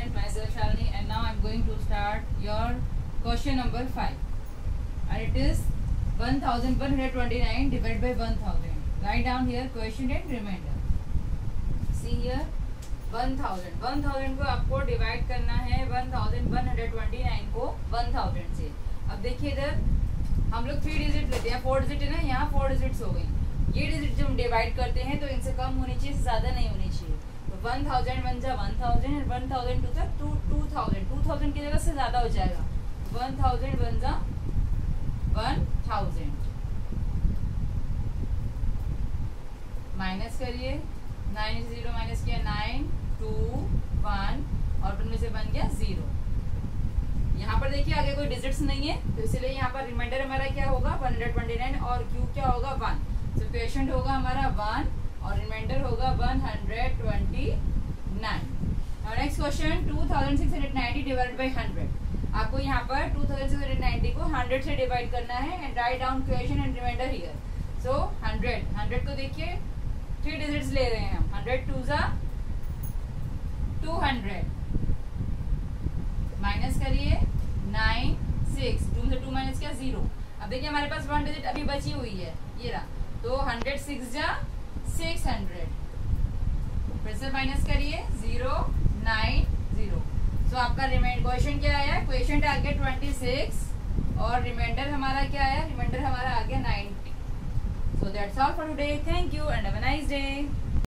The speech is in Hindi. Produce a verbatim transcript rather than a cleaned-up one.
student, myself Shalini, and now I am going to start your question number five, and it is one thousand one hundred twenty-nine divided by one thousand. Write down here question and remainder. See here, one thousand. one thousand को आपको डिवाइड करना है one thousand one hundred twenty-nine को one thousand से. अब देखिए इधर हम लोग थ्री डिजिट लेते हैं, फोर डिजिट है ना, यहाँ फोर डिजिट्स हो गई. ये डिजिट जब हम डिवाइड करते हैं तो इनसे कम होनी चाहिए, ज्यादा नहीं होनी चाहिए. तो वन थाउजेंड वन जा one thousand and one thousand two जा two two thousand two thousand की जगह से ज्यादा हो जाएगा. वन थाउजेंड वन जा वन थाउजेंड. माइनस करिए, नाइन से जीरो माइनस किया, नाइन टू वन और में से बन गया जीरो. यहाँ पर देखिए आगे कोई डिजिट्स नहीं है, तो इसलिए यहाँ पर रिमाइंडर हमारा क्या होगा वन हंड्रेड ट्वेंटी नाइन और क्यू क्या होगा वन. तो क्वेश्चन होगा हमारा वन और रिमाइंडर होगा वन हंड्रेड ट्वेंटी नाइन. और next question two thousand six hundred ninety divided by hundred. आपको यहाँ पर two thousand six hundred ninety को हंड्रेड से डिवाइड करना है and write down question and reminder here. So hundred hundred को देखिए थ्री डिजिट्स ले रहे हैं हम. हंड्रेड टू जा टू हंड्रेड. माइनस करिए नाइन सिक्स, टू से टू माइनस किया जीरो. अब देखिए हमारे पास वन डिजिट अभी बची हुई है, ये रहा. तो हंड्रेड सिक्स जा सिक्स हंड्रेड. फिर से माइनस करिए जीरो नाइन जीरो. सो आपका रिमाइंडर क्वेश्चन क्या आया, क्वेश्चन आ गया ट्वेंटी सिक्स और रिमाइंडर हमारा क्या आया, रिमाइंडर हमारा आ गया ninety. So that's all for today. Thank you and have a nice day.